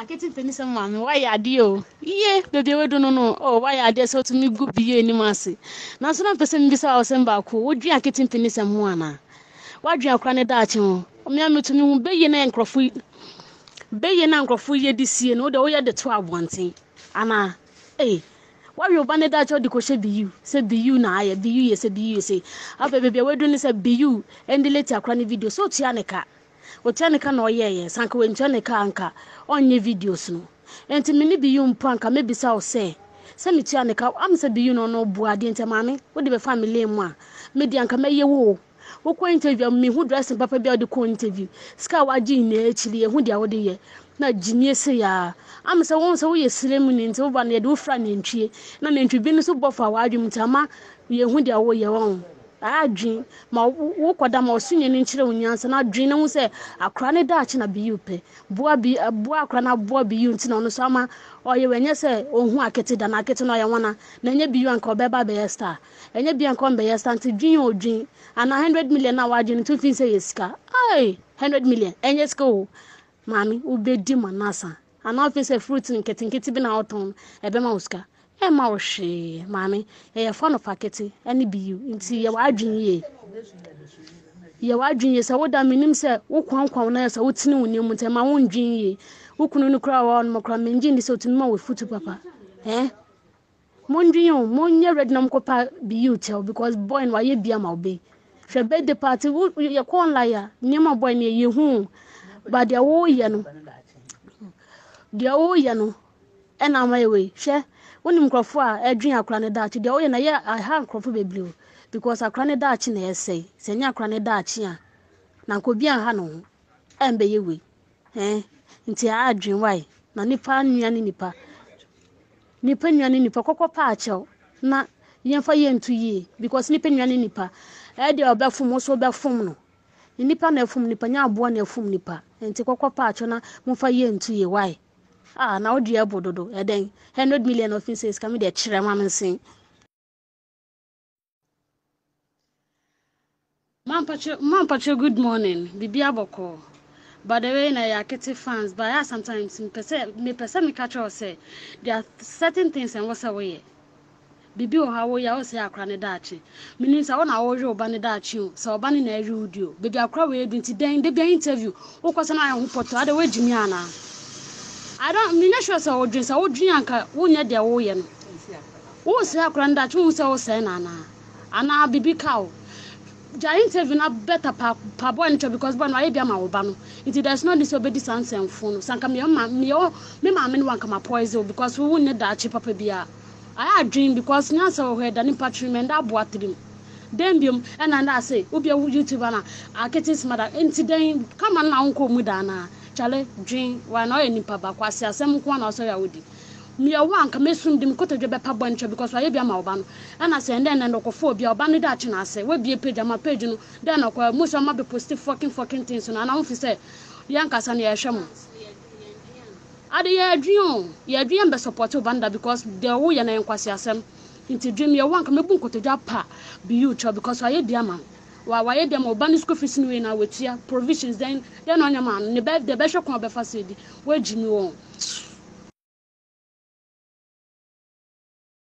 AKETE MPANINSEM mama, why ya dio? Ye, baby, we don't know. Oh, why are there so to me good be any mercy? Now, some person bisa or send back. Would you AKETE MPANINSEM mwana? Why do you cry that you? Me to me be ye and crofui. Be ye and crofui this year, no, the way the 12 wanting. Anna, eh. Why you ban that or the question be you? Say be you na be you, yes, be you, say. Our baby, we don't say be you and the later cranny video so tianica. Otianica no ye, sanka when Janica anka on your videos no. And to me be you mpanka maybe so say. Send Tianica, I'm say be you no boa didn't mammy, what the family moi. Medianca may ye wo. Who co interview me who dressing papa be the co interview. Scawa Jean actually who the other year. Na Jimmy say ya. I'm so once away slim into one year do friend in tree. None entry been so buff our argument ama. Ye who the away your own. I dream, my walk with them or singing in children, and I dream and say, a cranny Dutch and a beaupe. Boa be a boa crana boa be you on the summer, or you when you say, oh, who I get it and I get no I wanna, then you be uncle Beba Beesta, and you be uncle Beesta to dream or dream, and 100 million now I didn't think say ska. Aye, 100 million, and yes go, mammy, will be dim and nasa, and office a fruit and getting kitty been out on a bemauska. Emma she, mammy, a fun of AKETE, any be you, into your waging ye. Your waging yes, I would have mean him say, who can't come nice, I would see no new mutter, my own gin ye, who couldn't crowd on Mocram gin so to more with foot papa. Eh? Mondrion, Monia red num copa be you tell, because boy and why ye be a malbe. Shall bed the party, would your corn liar, near my boy near you home, but they're all yano. They're all yano, and I'm my way, share. When you go for a dream, a cranny Dutch, the oil in a year I have crop blue because a cranny Dutch in the essay, Senya cranny Dutch ya. Now could be a hano, and be you we. Eh, into a dream why, na nipa nyan nipa. Nipa nyan nipa cocoa patcho, na yen for yen to ye, because nipa nyan nipa. Eddie or Bafum also Bafum no. Nipa ne fum nipa nya boa ne fum nipa, and take cocoa patcho na mufa yen to ye why. Ah, now dear Bododo, and then 100 million officers come with their children and sing. Mampacho, good morning. Bibia Boko. By the way, I AKETE fans, but I sometimes me catch or say there are certain things and what's away. Bibi or how we all say a cranny dachi. Means I want to order banny dachi, so banning a rudio. Baby, I'll cry with today in the interview. Who was an eye on pot to other way, Jimiana. I don't mean sure so drink so drink won ya their oyen. Who say a granddad who so say nana. And I'll be cow. Giant having a better pabo because one I be a maubano. It there's no disobedience and phone. Sanka me mamma one come a poison because we wouldn't that cheap up beer. I had dream because now so heard an impatrimend that bought him. Dembium and I say, Ubi YouTuber, AKETE's mother, incident, come on now, Uncle Mudana. Chale dream why no any papa kwase asem ko na so ya wodi me ya ka mesum dim ko todwe be pabo nche because why bia ma oba no and I say then no kofo bia oba no da chi na say we bia page ama page no then no kwa muso ma be post fucking things no na won say yan kasa na ya hwem ade ya dream be support obanda because the wo ya na enkwase asem into dream ya ka mebu ko todwa pa be you because why bia ma why dem oba school fees no na wetia provisions then on your man ne be the best ko be facility we jimi won